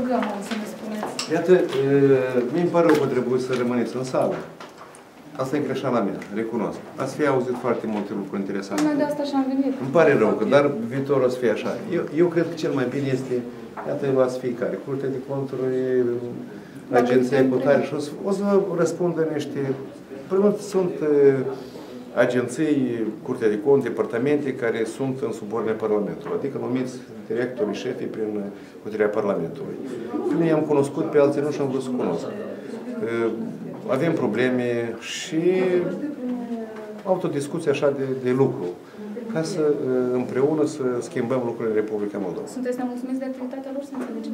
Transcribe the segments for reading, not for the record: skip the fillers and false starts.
rugăm să ne spuneți. Iată, mi-mi pare rău că trebuie să rămâneți în sală. Asta e greșeala mea, recunosc. Ați fi auzit foarte multe lucruri interesante. Până de asta și-am venit. Îmi pare rău, dar viitorul o să fie așa. Eu cred că cel mai bine este, iată, luați fiecare, Curtea de Conturi, Agenția Ecutare și o să vă răspundă niște... Primul sunt agenții, Curtea de Conturi, departamente care sunt în subordinea Parlamentului, adică numiți directorii, șefii prin puterea Parlamentului. Pe mine i-am cunoscut, pe alții nu și-am vrut să cunosc. Avem probleme și autodiscuție așa de lucru, ca să împreună să schimbăm lucrurile în Republica Moldova. Sunteți nemulțumiți de activitatea lor, să înțelegem?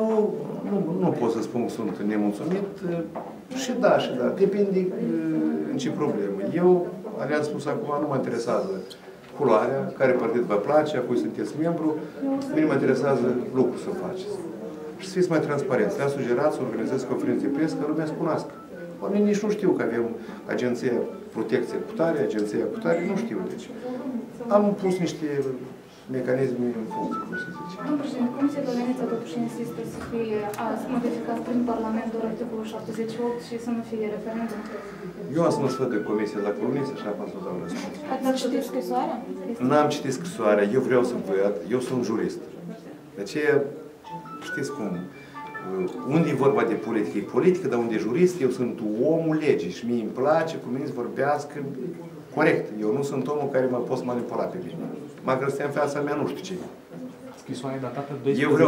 Nu pot să spun că sunt nemulțumit. Și da. Depinde în ce problemă. Eu, le-am spus acum, nu mă interesează culoarea, care partid vă place, a cui sunteți membru. Mine mă interesează lucrul să faceți. Și să fiți mai transparenți. Le-am sugerat să organizez conferințe de presă, ca lumea să cunoască. Oamenii nici nu știu că avem Agenția Protecție Cutare, Agenția Cutare, nu știu deci. Am pus niște mecanisme în funcție, cum se zice. Domnul președinte, Comisia de Veneția totuși insistă să fie modificat prin Parlament doar articolul 78 și să nu fie referendum. Eu am să mă sfăt de Comisia la Coluniță și am să dau răspuns. Ați citit scrisoarea? N-am citit scrisoarea, eu vreau să văd, eu sunt jurist. De aceea, știți cum, unde e vorba de politică, e politică, dar unde e jurist, eu sunt omul legii și mie îmi place cu mine să vorbească corect. Eu nu sunt omul care mă pot manipula pe mine. Măcar să în fața mea, nu știu ce. Scrisoarea datată 12. Eu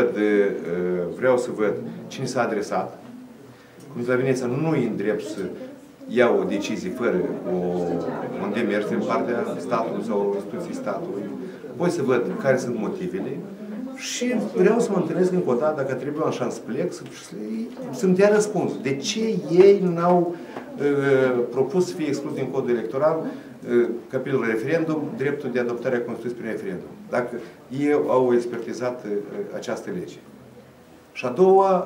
vreau să văd cine s-a adresat. Cum la Veneția nu e în drept să iau o decizie fără un demers din partea statului sau instituției statului. Voi să văd care sunt motivele și vreau să mă întâlnesc încă o dată, dacă trebuie așa să plec, să-mi dea răspuns. De ce ei n-au propus să fie exclus din codul electoral capitolul referendum, dreptul de adoptare a Constituției prin referendum. Dacă ei au expertizat această lege. Și a doua,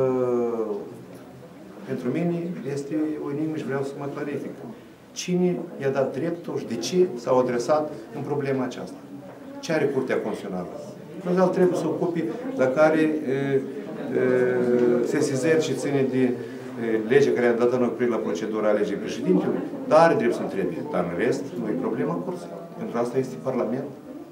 pentru mine, este o enigmă și vreau să mă clarific. Cine i-a dat dreptul și de ce s-au adresat în problema aceasta? Ce are Curtea Constituțională? Nu trebuie să ocupe la care sesizări și ține de legea care a dat înăprit la procedura alegii președintelui, dar are drept să întrebe. Dar în rest, nu e problema Curții. Pentru asta este Parlament.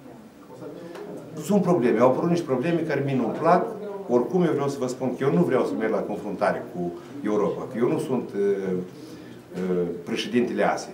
Sunt probleme. Au apărut niște probleme care mie nu-mi plac. Oricum, eu vreau să vă spun că eu nu vreau să merg la confruntare cu Europa. Că eu nu sunt președintele Asiei.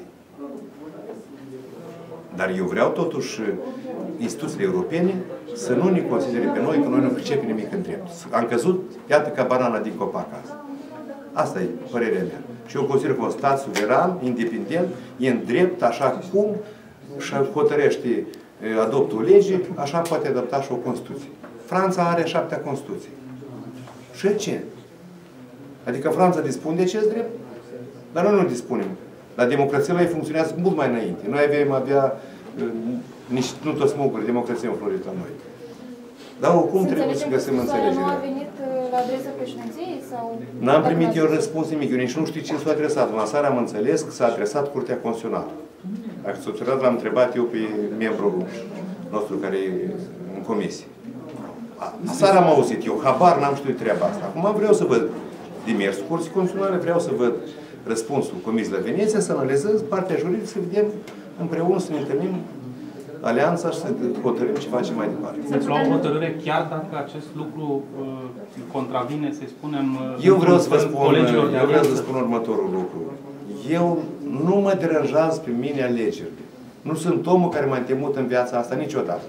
Dar eu vreau totuși instituțiile europene să nu ne considere pe noi că noi nu pricepem nimic în drept. Am căzut, iată, ca banana din copac azi. Asta e părerea mea. Și eu consider că un stat suveran, independent, e în drept, așa cum și hotărăște, adoptă o lege, așa poate adopta și o Constituție. Franța are 7-a Constituție. Și ce? Adică Franța dispune de acest drept? Dar noi nu dispunem. Dar democrația ei funcționează mult mai înainte. Noi avea nu toți smoguri, democrația înflorit la noi. Dar oricum trebuie să găsim înțelegere. Nu a venit la adresa președinției? N-am primit eu răspuns nimic. Eu nici nu știu cine s-a adresat. La seară am înțeles că s-a adresat Curtea Constituțională. Dacă s-a adresat, l-am întrebat eu pe membrul nostru care e în comisie. Seara am auzit eu, habar n-am știut treaba asta. Acum vreau să văd demersul Curții Constituționale, vreau să văd răspunsul Comisiei la Veneția, să analizez partea juridică, să vedem împreună, să ne întâlnim alianța și să hotărâm ce facem mai departe. Să luăm o hotărâre chiar dacă acest lucru contravine, să spunem, eu vreau să vă spun următorul lucru. Eu nu mă deranjează pe mine alegerile. Nu sunt omul care m-a temut în viața asta niciodată.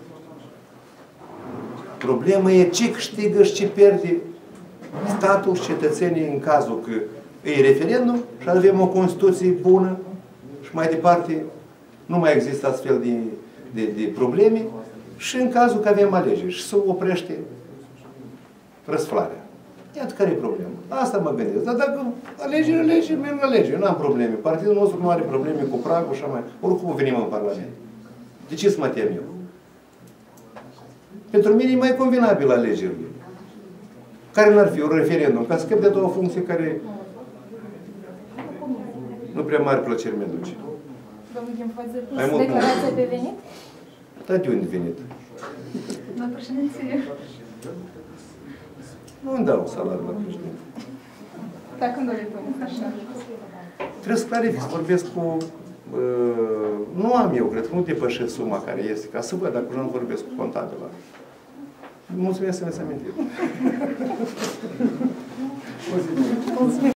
Problema e ce câștigă și ce pierde statul și cetățenii în cazul că e referendum și avem o Constituție bună și mai departe nu mai există astfel de probleme și în cazul că avem alegeri și se oprește răsflarea. Iată care e problema. Asta mă gândesc. Dar dacă alegeri, merg la alegeri. Nu am probleme. Partidul nostru nu are probleme cu pragul și mai. Oricum venim în Parlament. De ce să mă tem eu? Pentru mine e mai convenabil alegerile. Care n-ar fi un referendum? Ca să scăp de două funcții care nu prea mare plăcere mi-aduce. Domnul Ghemfăță, declarația de venit? Dar de unde venit? La președinție. Nu îmi dau salariul la președinte. Dar când o depuneți așa? Trebuie să clarific, să vorbesc cu... nu am eu, cred că nu depășesc suma care este, ca să văd dacă nu vorbesc cu contabilul. Mulțumesc să mi-ați amintit.